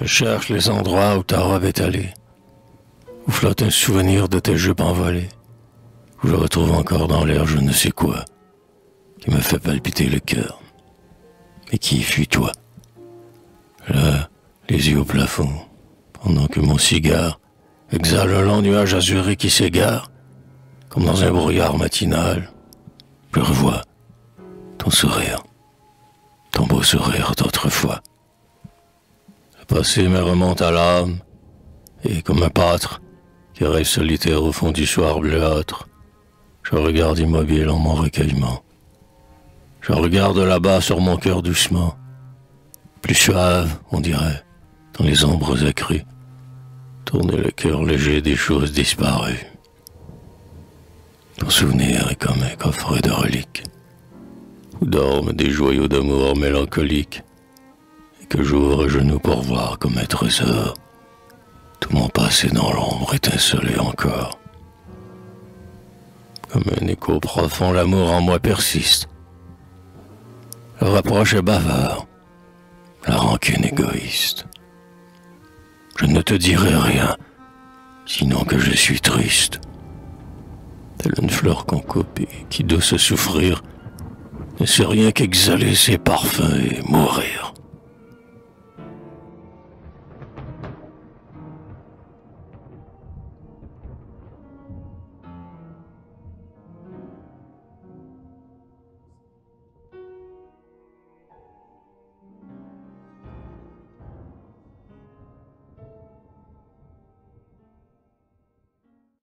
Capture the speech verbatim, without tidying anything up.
Je cherche les endroits où ta robe est allée, où flotte un souvenir de tes jupes envolées, où je retrouve encore dans l'air je ne sais quoi, qui me fait palpiter le cœur, et qui fuit toi. Là, les yeux au plafond, pendant que mon cigare exhale un long nuage azuré qui s'égare, comme dans un brouillard matinal, je revois ton sourire, ton beau sourire d'autrefois. Le passé me remonte à l'âme, et comme un pâtre qui rêve solitaire au fond du soir bleuâtre, je regarde immobile en mon recueillement. Je regarde là-bas sur mon cœur doucement, plus suave, on dirait, dans les ombres accrues, tourner le cœur léger des choses disparues. Ton souvenir est comme un coffret de reliques, où dorment des joyaux d'amour mélancoliques, et que j'ouvre à genoux pour voir comme un trésor. Tout mon passé dans l'ombre étincelait encore. Comme un écho profond, l'amour en moi persiste. Le reproche est bavard, la rancune égoïste. Je ne te dirai rien, sinon que je suis triste. Telle une fleur qu'on coupe et qui, de se souffrir, ne sait rien qu'exhaler ses parfums et mourir.